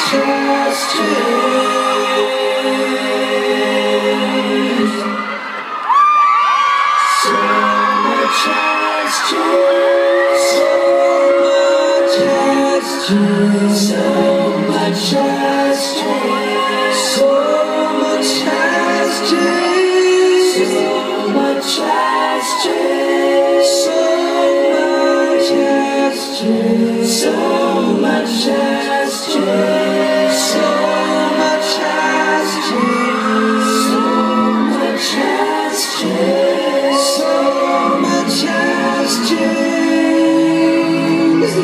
has changed. So much has changed. So much has changed. So much has changed. So much has changed. So much has changed. So much has changed. So much has changed. So much has changed. So much has changed. So much has changed.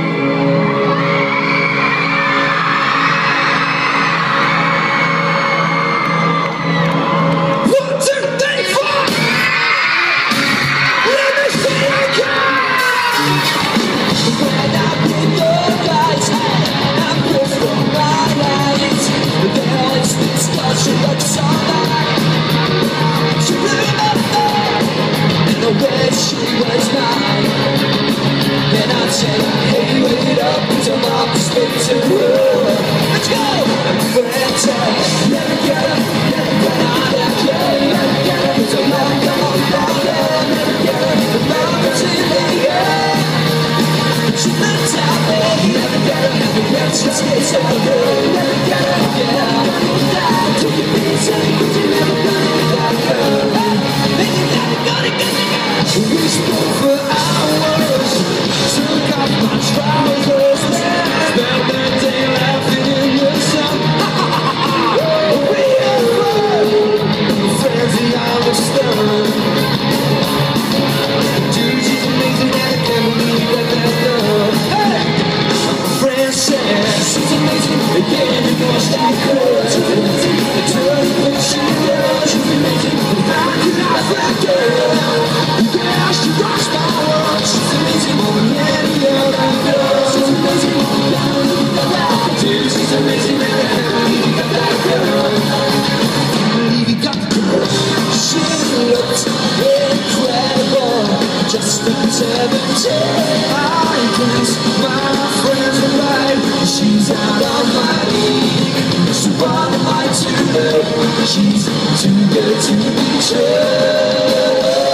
She was mine. Then I'd say, hey, wait up, tomorrow to speak to her. Let's go! And friend said, never get up, never get out of here. Never get up, it's a long, come on, never get up, the love is in the air. She lives out there, never get up, never get up, she stays out there. Never get up, yeah, till you be safe, but you never gonna get that girl. Then you never gonna get the girl. We spoke for hours, took off my trousers, spent the day laughing in the sun. We had fun, friends and I were stunned. Dude, she's amazing and I can't believe that that's done. Hey! My friend said, she's amazing, again, you know she could. She's amazing, the turn when she does. She's amazing, how can I that girl? Yeah, she rocks my world. She's amazing more than any other girl. She's amazing more than dude, she's amazing and I can't believe you got that girl. Can't believe you got the girl. She looked incredible, just at 17. I guess my friends are right. She's out of my league. So what am I to do? She's too good to be true.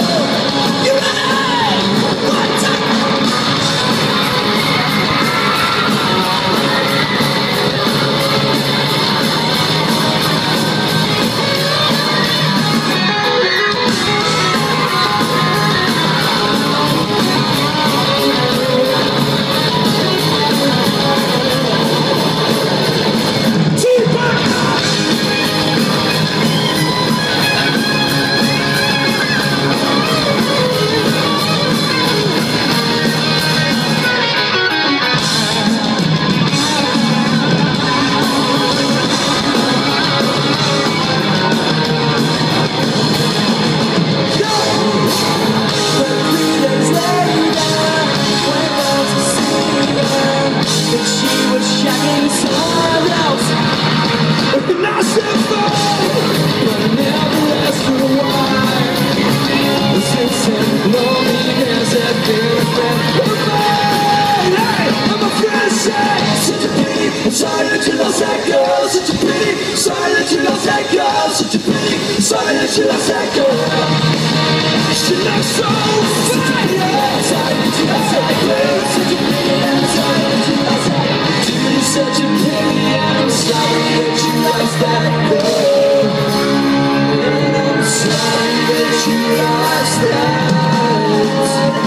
Sorry that you lost that girl, such a pity. Sorry that you lost that girl, such a pity. Sorry that you lost that girl. She looks so fine. Sorry that you lost that girl, such a pity. I'm sorry that you lost that girl. Dude, it's such a pity. I'm sorry that you lost that girl. And I'm sorry that you lost that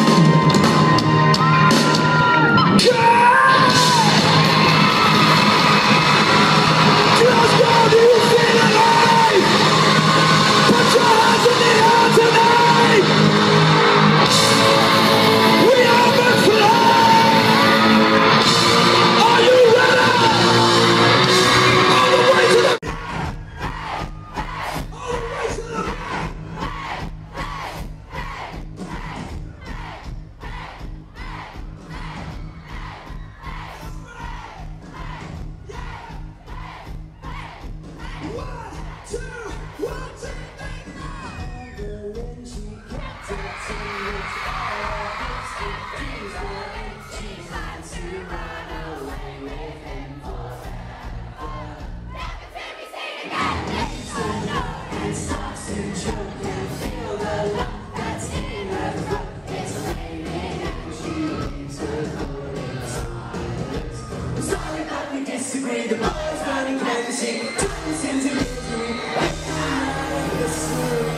girl. Put your hands in the air tonight! free. The boys running crazy, twins into misery. The sea.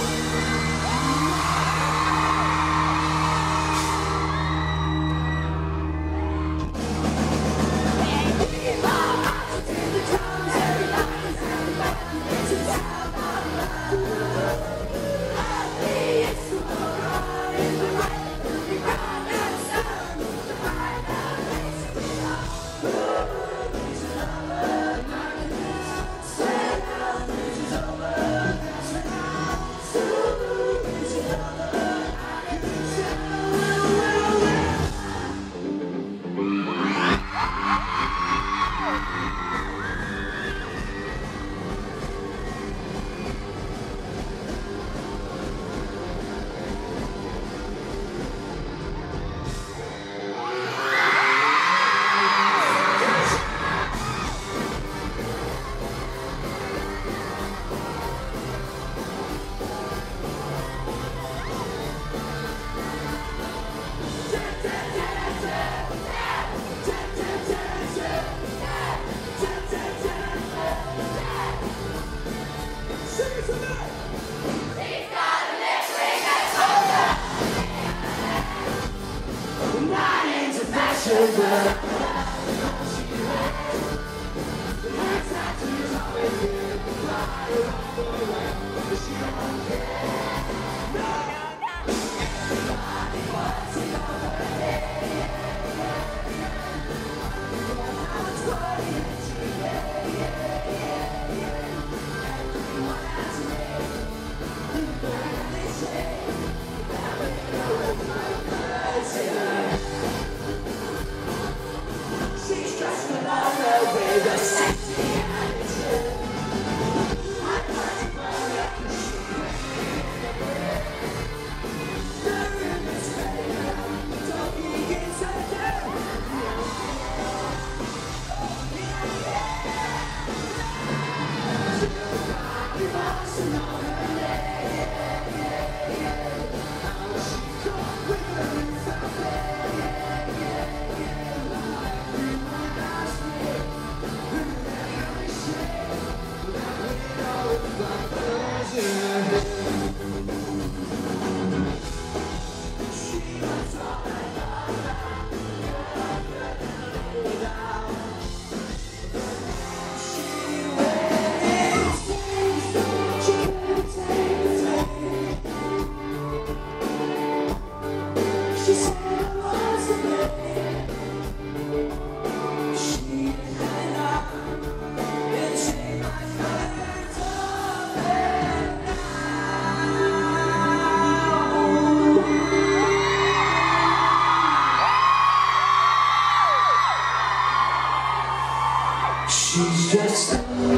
She's just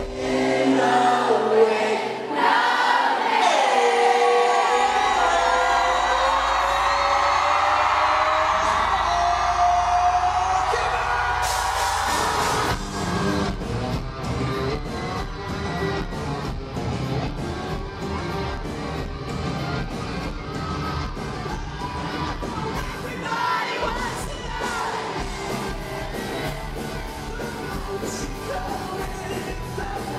in away. Everybody wants to know.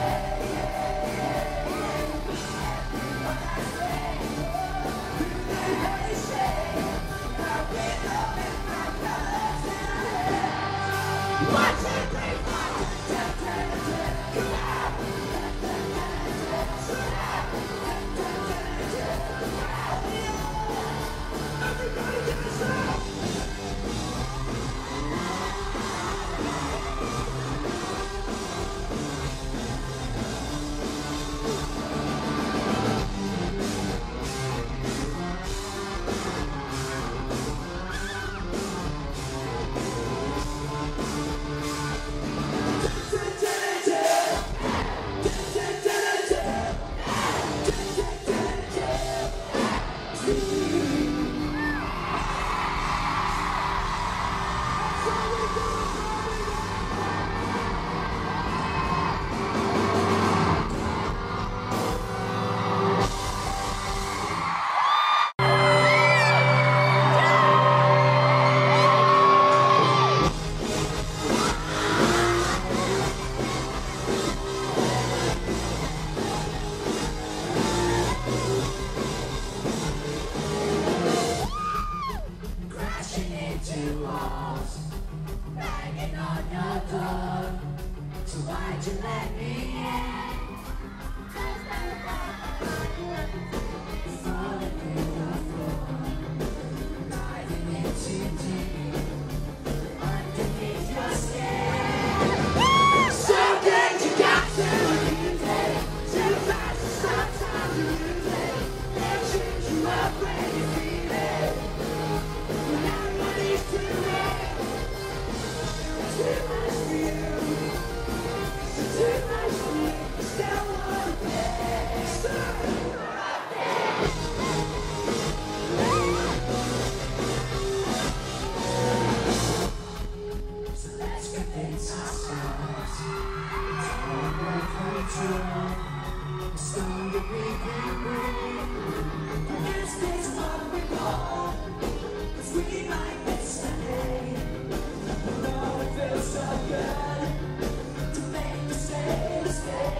let me in. Falling through the floor, diving in too deep, underneath your skin. Something you got to use it, too fast, sometimes you lose it. They'll shoot you up when you feel it, when everybody's too late. Too much for you, too much for me, still wanna play. So let's convince ourselves it's all worth control. It's going to be great. This is what we want, 'cause we might miss the day. No, it feels so good to make the same mistake.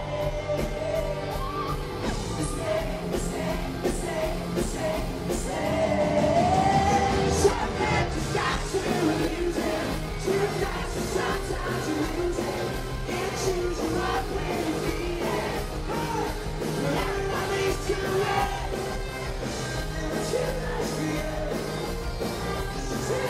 Sometimes you got to lose it, too fast, and sometimes you lose it. Can't choose you up when you feel it, when everybody's too late. Too much for you, too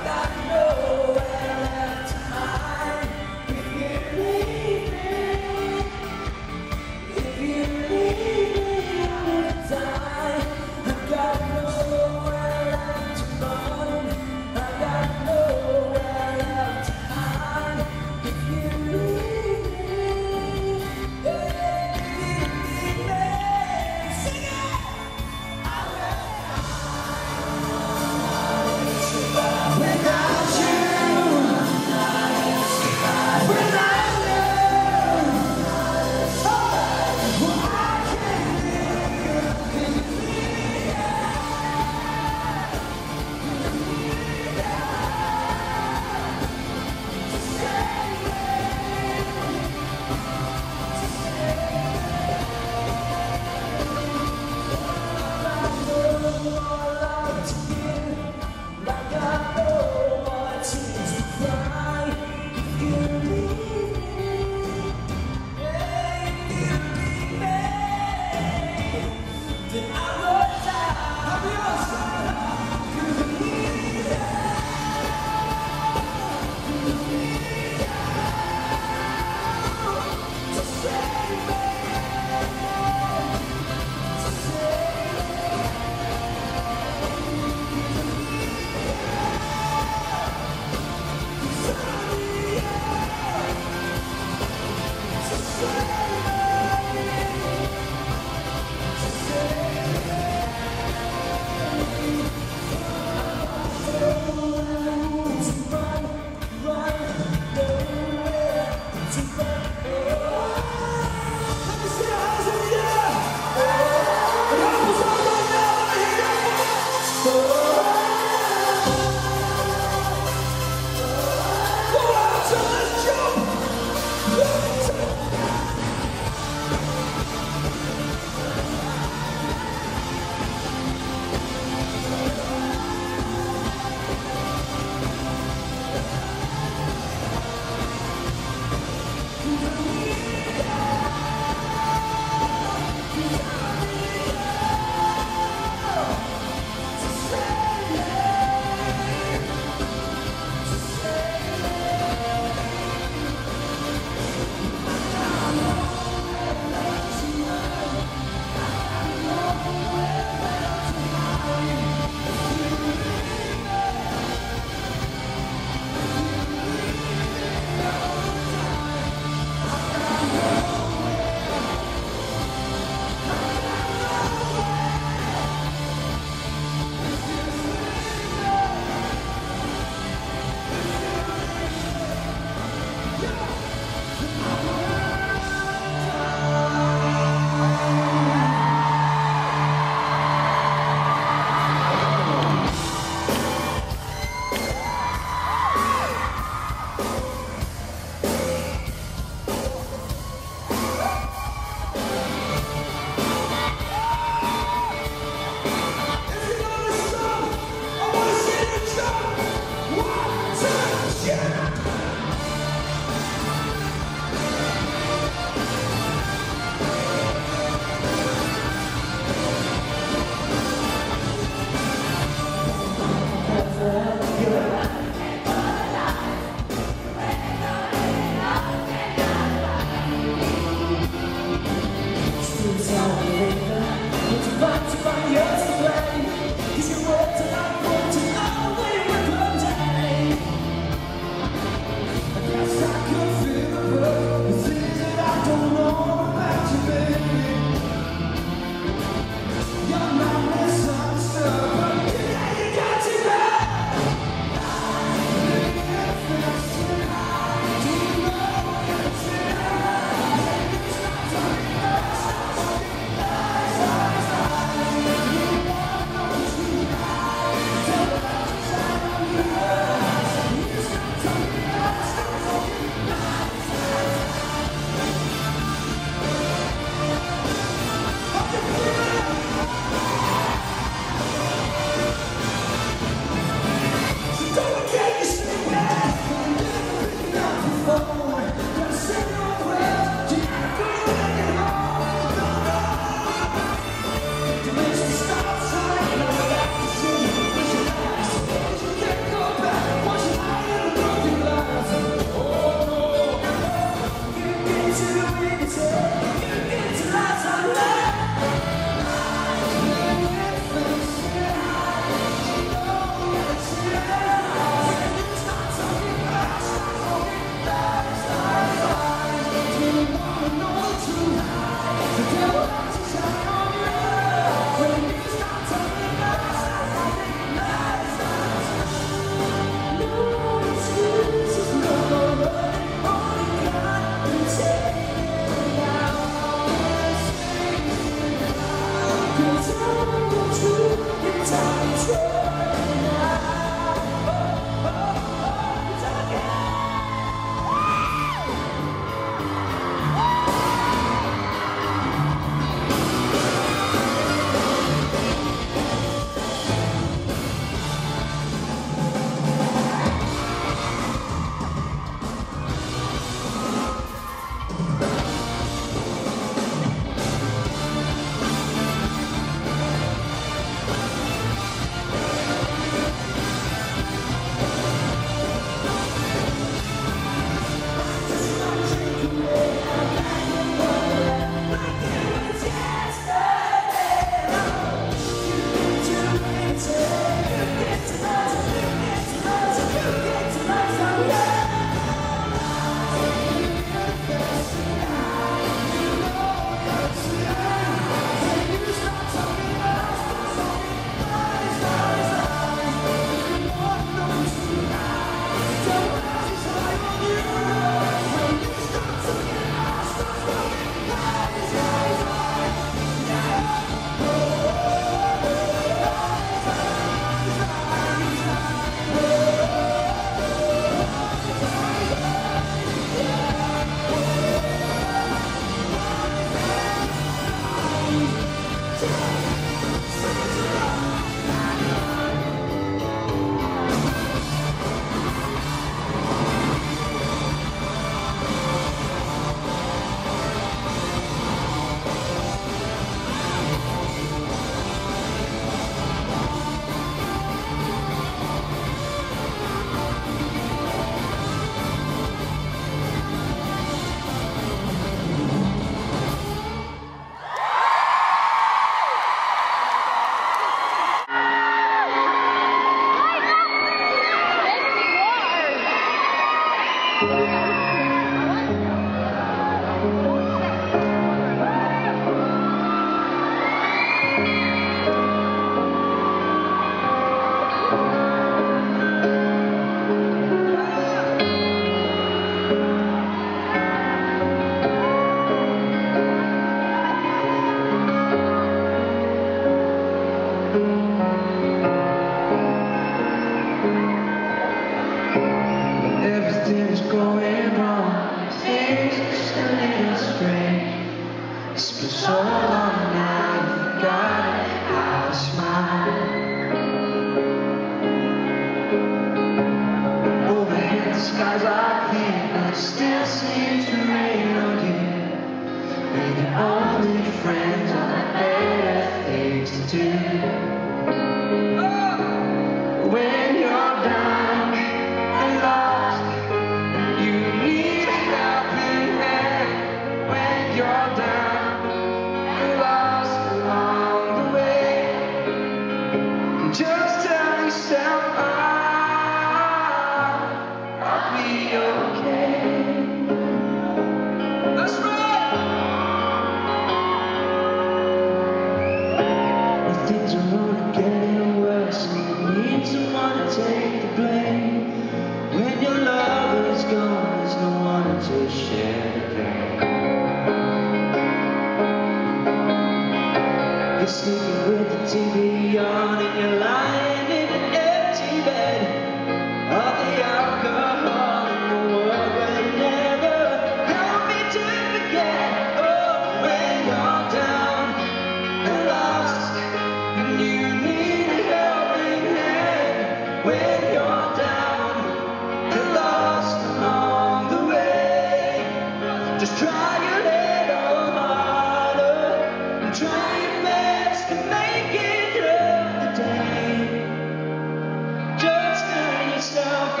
sleeping with the TV on and you're lying in an empty bed. All the alcohol in the world will never help me to forget. Oh, when you're down and lost and you need a helping hand. When you're down and lost along the way, just try a little harder and try your best to make it through the day. Just tell yourself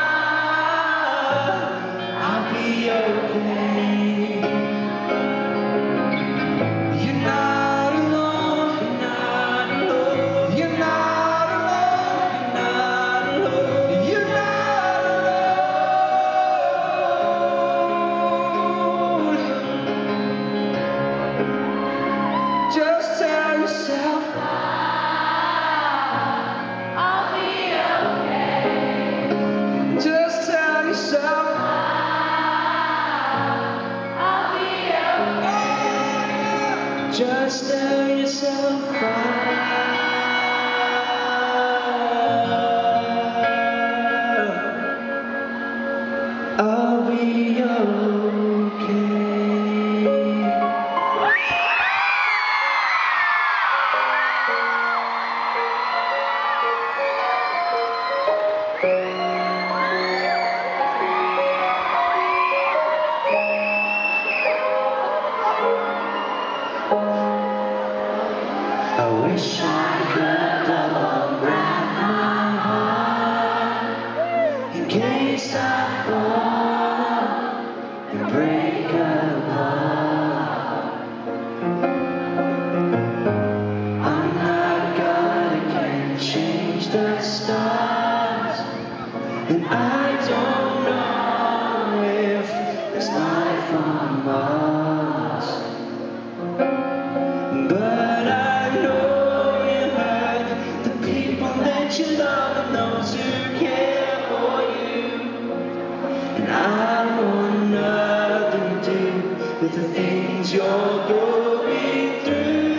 I'll be okay. You're not alone, you're not alone, you're not alone, you're not alone, you're not alone. Just tell yourself I'll be okay. Just tell yourself I'll be okay. Just tell yourself I'll be okay. I wish I could double wrap my heart in case I fall and break apart. I'm not God, I can't change the stars, and I don't know if there's life on Mars. But I know you hurt the people that you love and those who care for you. And I want nothing to do with the things you're going through.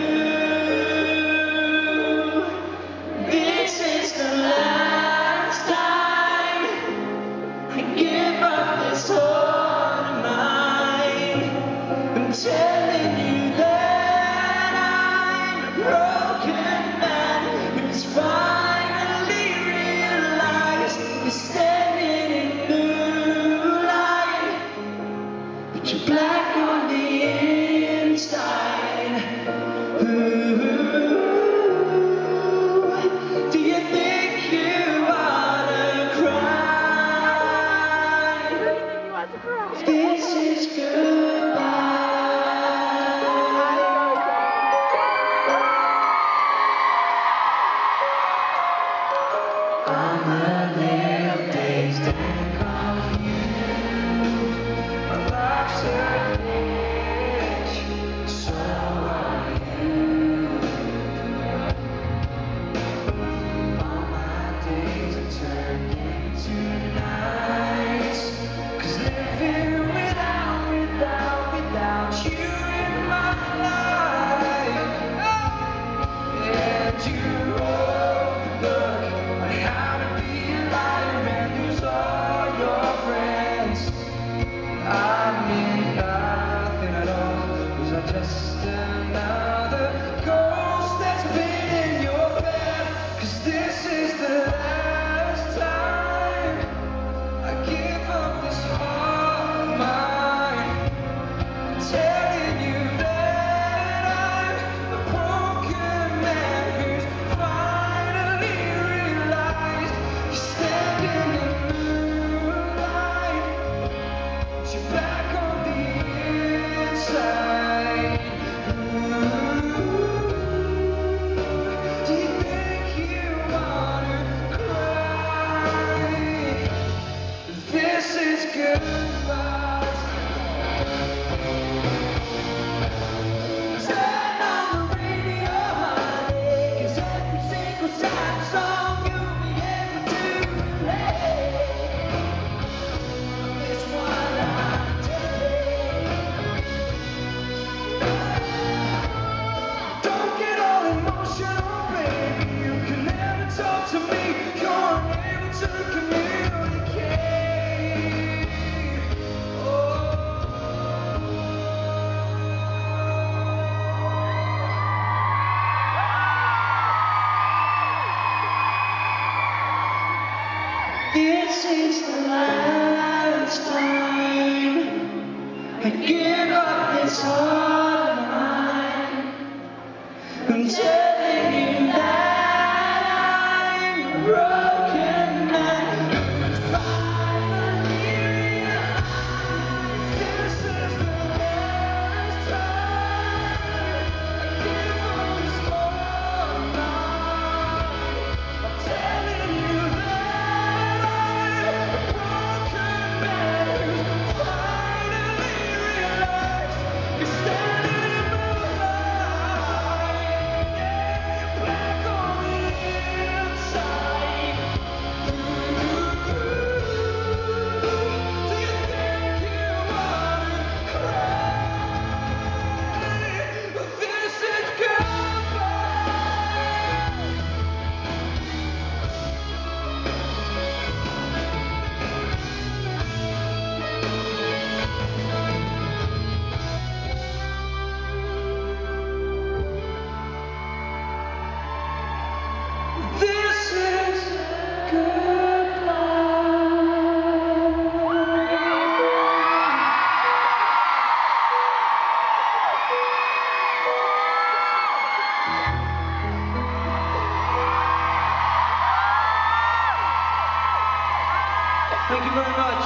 This is the last time I give up this heart of mine. I'm telling you that I'm a broken man who's finally realized he's standing in new light, but you're black on the inside. Ooh, do you think you wanna cry? This is goodbye. I'm a little dazed and confused. My life's a bitch, so are you. All my days are turned into nights, 'cause living without you in my life. And you wrote the book on how to be a liar and lose all your friends. I mean nothing at all, 'cause I'm just another ghost that's been in your bed. 'Cause this is the last time I give up this heart of mine. I'm telling you that I'm a broken man who's finally realized he's standing in moonlight. You're back on the inside. Ooh, do you think you wanna cry? This is goodbye. I give up this heart of mine. I'm telling you that I'm a broken man. Finally realize this is the last time I give up this heart of mine. I'm telling you that I'm a broken man who's finally realized you're standing in my life. Black on the inside. Do you think you wanna cry? This is goodbye. This is Thank you very much.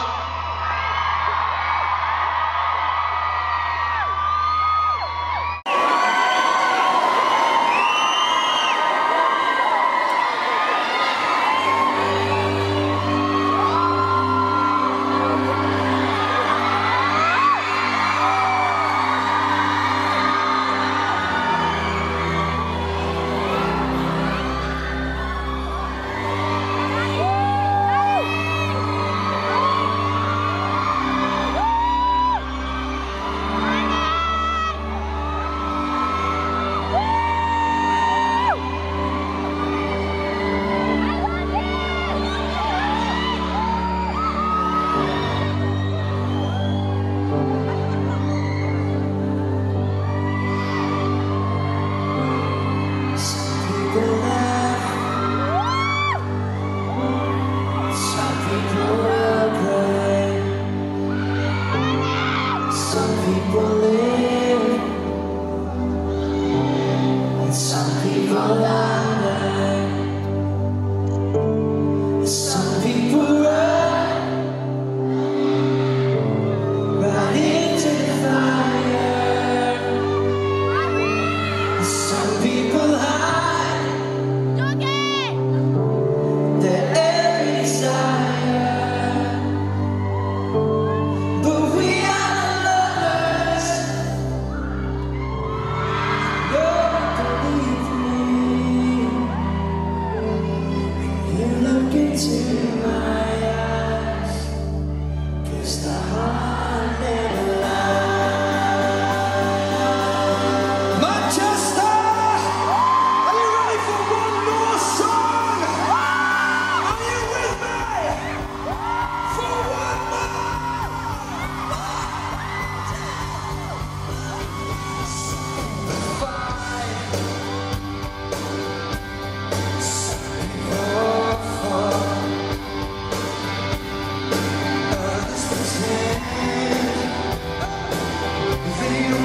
The